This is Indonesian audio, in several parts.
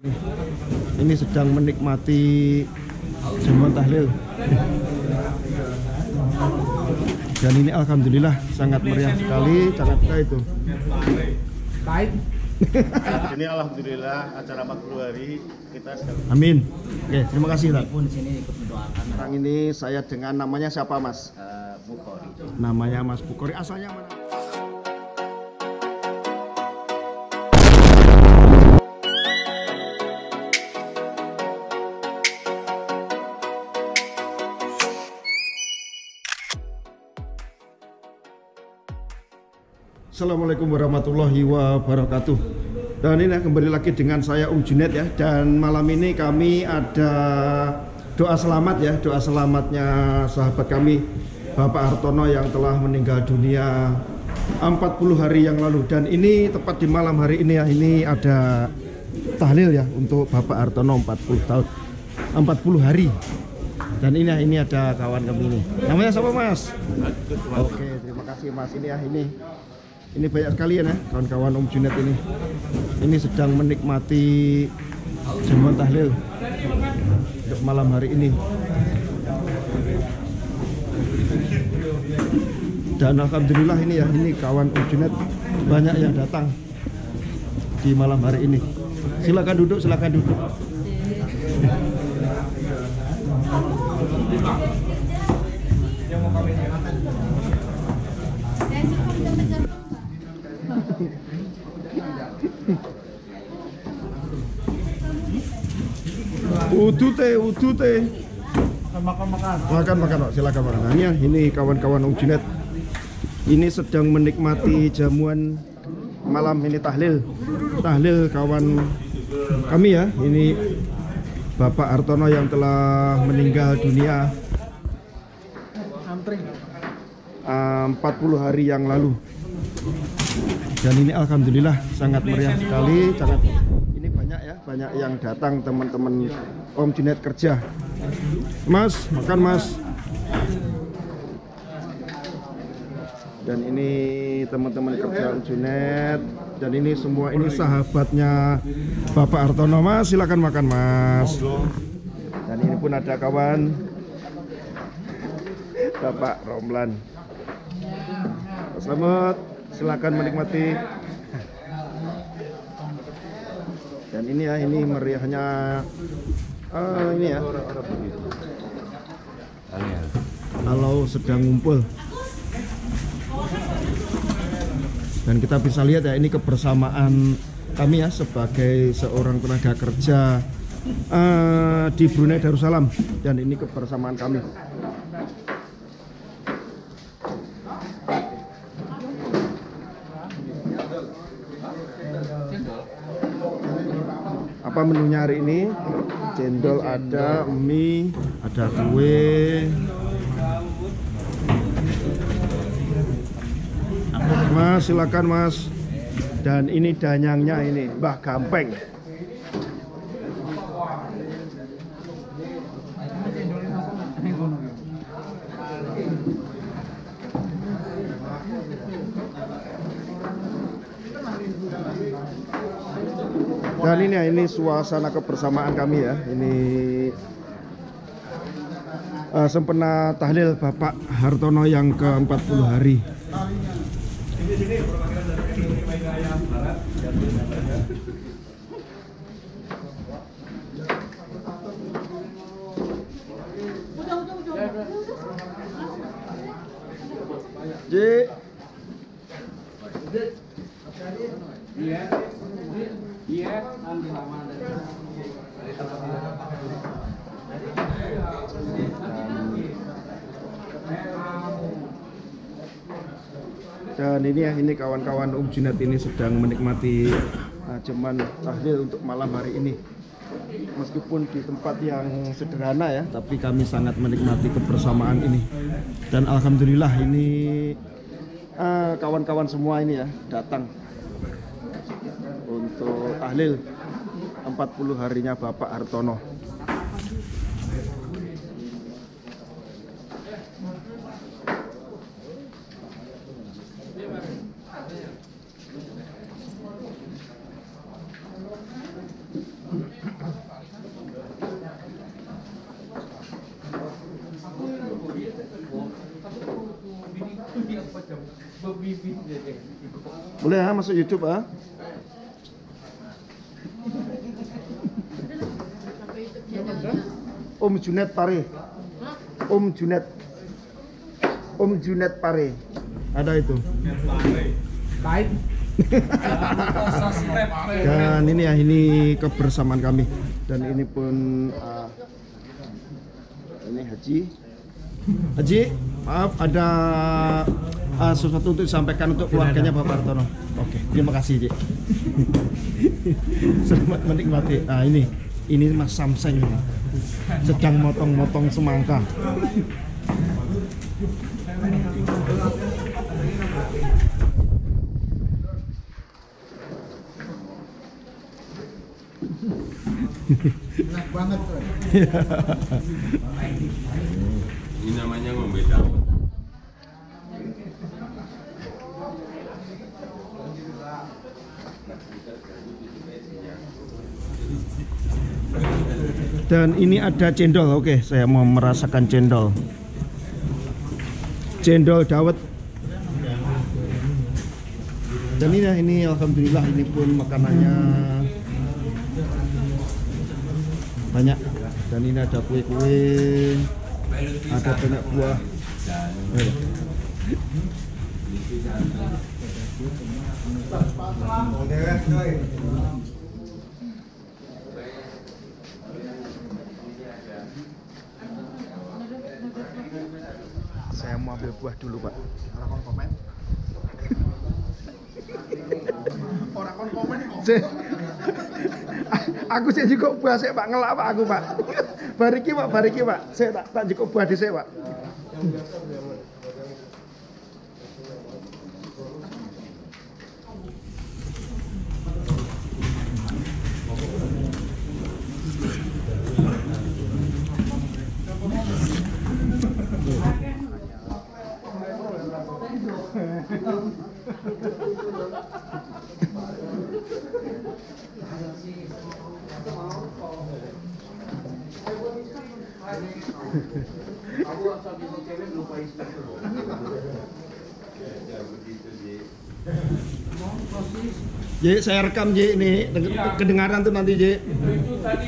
Ini sedang menikmati jamuan tahlil. Dan ini alhamdulillah sangat meriah sekali, sangat itu. Baik. Ini alhamdulillah acara 40 hari kita sedang. Amin. Oke, terima kasih Pak. Pun sini ikut mendoakan. Sekarang ini saya dengan namanya siapa Mas? Bukhari. Namanya Mas Bukhari. Asalnya mana? Assalamualaikum warahmatullahi wabarakatuh. Dan ini kembali lagi dengan saya Junaid ya. Dan malam ini kami ada doa selamat ya, doa selamatnya sahabat kami Bapak Hartono yang telah meninggal dunia 40 hari yang lalu. Dan ini tepat di malam hari ini ya, ini ada tahlil ya untuk Bapak Hartono 40 tahun 40 hari. Dan ini ada kawan kami ini. Namanya siapa Mas? Oke, terima kasih Mas. Ini ya, ini banyak sekali ya kawan-kawan Junaid ini. Ini sedang menikmati jamuan tahlil untuk malam hari ini. Dan alhamdulillah ini ya, ini kawan Junaid banyak yang datang di malam hari ini. Silakan duduk, silakan duduk. Udu teh. Makan Pak. Silakan makan. Nah, ini kawan-kawan Junaid. Ini sedang menikmati jamuan malam ini tahlil kawan kami ya. Ini Bapak Hartono yang telah meninggal dunia 40 hari yang lalu. Dan ini alhamdulillah sangat meriah sekali, ini banyak yang datang teman-teman Junaid kerja. Mas, makan Mas. Dan ini teman-teman kerja Junaid. Dan ini semua ini sahabatnya Bapak Hartono. Mas, silakan makan Mas. Dan ini pun ada kawan Bapak Romlan. Selamat, silakan menikmati. Dan ini ya, ini meriahnya ini ya. Kalau sedang ngumpul. Dan kita bisa lihat ya, ini kebersamaan kami ya sebagai seorang tenaga kerja di Brunei Darussalam. Dan ini kebersamaan kami. Apa menunya hari ini? Cendol ada, mie, ada kue. Mas, silakan Mas. Dan ini danyangnya ini Mbah Gampeng. Dan ini suasana kebersamaan kami ya. Ini sempena tahlil Bapak Hartono yang ke-40 hari. Dan ini ya, ini kawan-kawan Junaid ini sedang menikmati jamuan tahlil untuk malam hari ini. Meskipun di tempat yang sederhana ya, tapi kami sangat menikmati kebersamaan ini. Dan alhamdulillah ini kawan-kawan semua ini ya datang untuk tahlil 40 harinya Bapak Hartono. Boleh ya masuk YouTube ah. Om Junet Pare. Om Junet. Om Junet Pare. Ada itu. Baik. Dan ini ya, ini kebersamaan kami. Dan ini pun ini Haji, maaf ada sesuatu untuk disampaikan untuk keluarganya Bapak Hartono. Oke, terima kasih Ji. Selamat menikmati. Nah ini Mas Samseng ini sedang motong-motong semangka. Enak banget tuh. Ini namanya ngombe dawet. Dan ini ada cendol. Oke, saya mau merasakan cendol. Cendol dawet. Dan ini alhamdulillah ini pun makanannya banyak. Dan ini ada kue-kue, ada banyak buah. Saya mau ambil buah dulu Pak. Orang komen. Orang komen kok. Aku sih cukup buah saya Pak, ngelak Pak aku Pak. Bariki Pak. Saya tak cukup buah di saya Pak. Jadi saya rekam J ini kedengaran tuh nanti J. Itu tadi.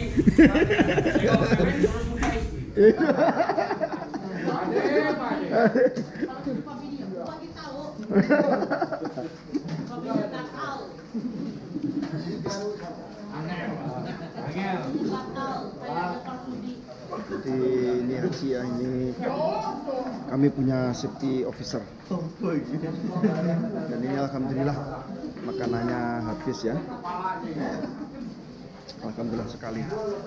Jadi ini Haji ya, ini kami punya safety officer. Dan ini alhamdulillah makanannya habis ya. Alhamdulillah sekali.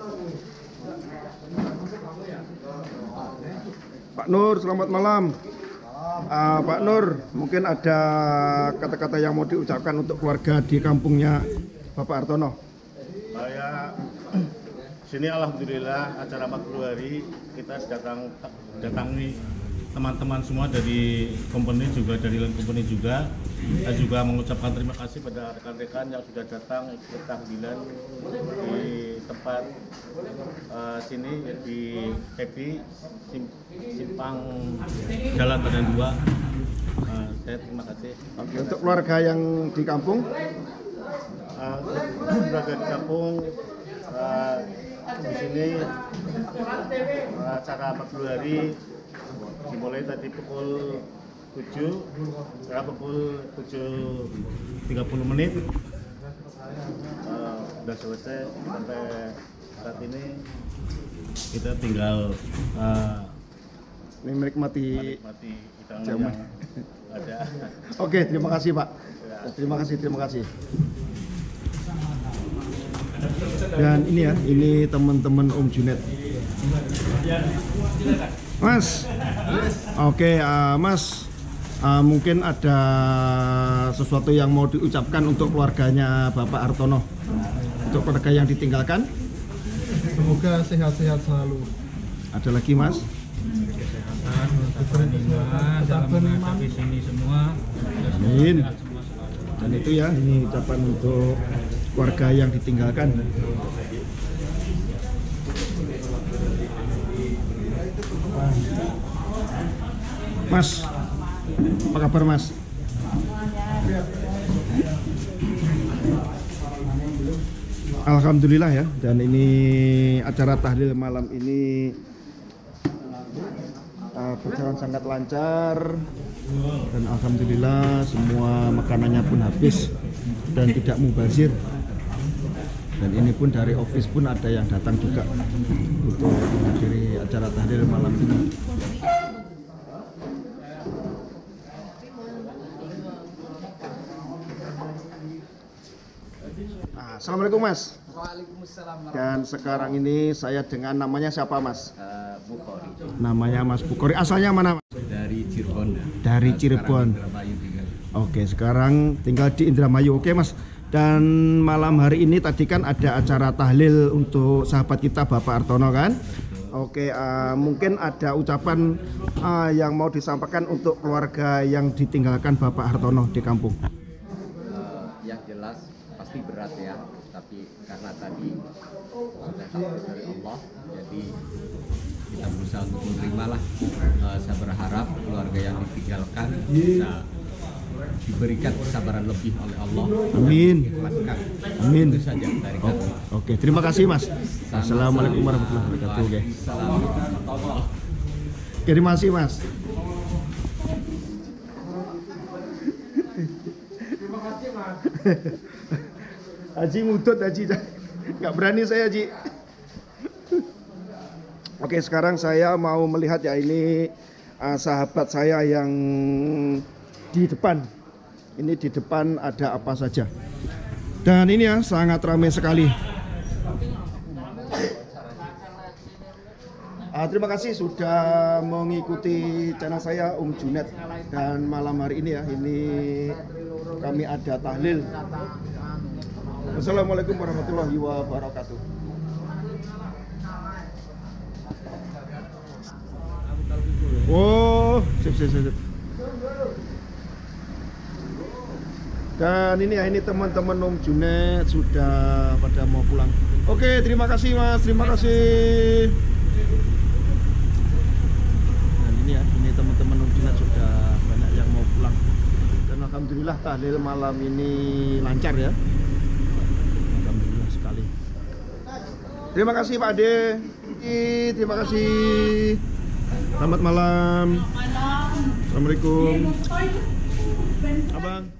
Pak Nur, selamat malam. Pak Nur, mungkin ada kata-kata yang mau diucapkan untuk keluarga di kampungnya Bapak Hartono. Saya sini alhamdulillah acara 40 hari kita datangi teman-teman semua dari company juga, dari lain company juga. Saya juga mengucapkan terima kasih pada rekan-rekan yang sudah datang ikut tahlilan di tempat sini di Happy Simpang Jalan Badan 2. Saya terima kasih. Oke, untuk keluarga yang di kampung, keluarga di kampung di sini acara 40 hari dimulai tadi pukul 7 sekarang pukul 7.30 menit sudah selesai. Sampai saat ini kita tinggal menikmati hidangan yang ada. Oke, terima kasih Pak. Terima kasih. Dan ini ya, ini teman-teman Om Junet. Mas, oke, Mas, mungkin ada sesuatu yang mau diucapkan untuk keluarganya Bapak Hartono, untuk keluarga yang ditinggalkan. Semoga sehat-sehat selalu. Ada lagi Mas? Kesehatan, dalam menghadapi sini semua. Amin. Dan itu ya, ini ucapan untuk keluarga yang ditinggalkan. Mas, apa kabar Mas? Alhamdulillah ya, dan ini acara tahlil malam ini berjalan sangat lancar, dan alhamdulillah semua makanannya pun habis dan tidak mubazir. Dan ini pun dari office pun ada yang datang juga untuk menghadiri acara tahlil malam ini. Assalamualaikum Mas. Waalaikumsalam. Dan sekarang ini saya dengan namanya siapa Mas? Bukhari. Namanya Mas Bukhari. Asalnya mana Mas? Dari Cirebon. Dari Cirebon. Oke, sekarang tinggal di Indramayu. Oke Mas. Dan malam hari ini tadi kan ada acara tahlil untuk sahabat kita Bapak Hartono kan? Oke, mungkin ada ucapan yang mau disampaikan untuk keluarga yang ditinggalkan Bapak Hartono di kampung. Yang jelas pasti berat ya, tapi karena tadi sudah takdir dari Allah, jadi kita berusaha untuk menerima lah. Saya berharap keluarga yang ditinggalkan bisa diberikan kesabaran lebih oleh Allah. Amin. Amin. Itu saja dari kami. Oke, terima kasih Mas. Assalamualaikum warahmatullahi wabarakatuh. Oke. Oke, terima kasih Mas. Terima kasih Mas. Haji mudut Haji, nggak berani saya Haji. Oke, sekarang saya mau melihat ya ini sahabat saya yang di depan. Ini di depan ada apa saja. Dan ini ya sangat ramai sekali. Terima kasih sudah mengikuti channel saya Junet. Dan malam hari ini ya, ini kami ada tahlil. Wassalamualaikum warahmatullahi wabarakatuh. Oh, sip. Dan ini ya, ini teman-teman Junet sudah pada mau pulang. Oke, terima kasih Mas, terima kasih. Dan ini ya, ini teman-teman Junet sudah banyak yang mau pulang. Dan alhamdulillah tahlil malam ini lancar ya. Alhamdulillah sekali. Terima kasih Pak Ade. Terima kasih. Selamat malam. Assalamualaikum. Abang.